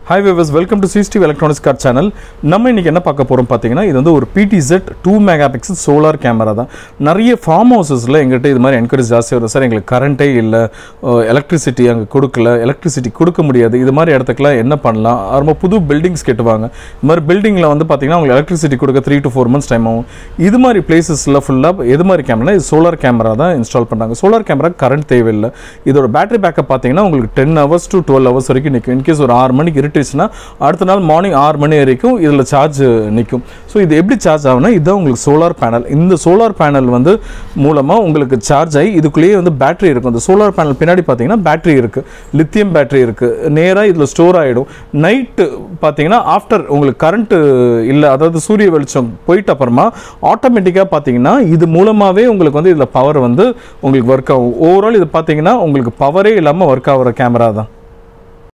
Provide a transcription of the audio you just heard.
Hi viewers, welcome to Cctv Electronics Kart channel. நம்ம இன்னைக்கு என்ன பார்க்க போறோம் பாத்தீங்கன்னா இது வந்து ஒரு PTZ 2 megapixel solar camera தான். நிறைய ஃபார்ம் ஹவுசஸ்ல எங்கிட்ட இது மாதிரி என்கரேஜ் ஜாஸ்தி வரும் சார். எங்களுக்கு கரண்டே இல்ல, எலக்ட்ரிசிட்டி அங்க கொடுக்கல, எலக்ட்ரிசிட்டி கொடுக்க முடியாது. இது மாதிரி இடத்துக்குலாம் என்ன பண்ணலாம்? ரொம்ப புது பில்டிங்ஸ் கேட்டுவாங்க. இந்த மாதிரி பில்டிங்ல வந்து பாத்தீங்கன்னா உங்களுக்கு எலக்ட்ரிசிட்டி கொடுக்க 3 to 4 months டைம் ஆகும். இது மாதிரி பிளேसेसல ஃபுல்லா எது மாதிரி கேமரா? இது சோலார் கேமரா தான் இன்ஸ்டால் பண்றாங்க. சோலார் கேமரா கரண்ட் தேவையில்லை. இதோட பேட்டரி பேக்கப் பாத்தீங்கன்னா உங்களுக்கு 10 hours to 12 hours வரைக்கும் நிக்கும். இன் கேஸ் ஒரு 6 மணிக்கு இருட்டுச்சுனா அடுத்த நாள் மார்னிங் 6 மணி வரைக்கும் இதுல சார்ஜ் நிக்கும். சோ இது எப்படி சார்ஜ் ஆகும்னா இதுதான் உங்களுக்கு சோலார் பேனல். இந்த சோலார் பேனல் வந்து மூலமா உங்களுக்கு சார்ஜ் ஆகி இதுக்குள்ளேயே வந்து பேட்டரி இருக்கும். இந்த சோலார் பேனல் பின்னாடி பாத்தீங்கன்னா பேட்டரி இருக்கு, லித்தியம் பேட்டரி இருக்கு. நேரா இதுல ஸ்டோர் ஆயிடும். நைட் பாத்தீங்கன்னா ஆஃப்டர் உங்களுக்கு கரண்ட் இல்ல, அதாவது சூரிய வெளிச்சம் போயிட்ட அப்புறமா ஆட்டோமேட்டிக்கா பாத்தீங்கன்னா இது மூலமாவே உங்களுக்கு வந்து இதுல பவர் வந்து உங்களுக்கு ஒர்க் ஆகும். ஓவரால் இது பாத்தீங்கன்னா உங்களுக்கு பவரே இல்லாம ஒர்க் ஆகுற கேமரா தான்.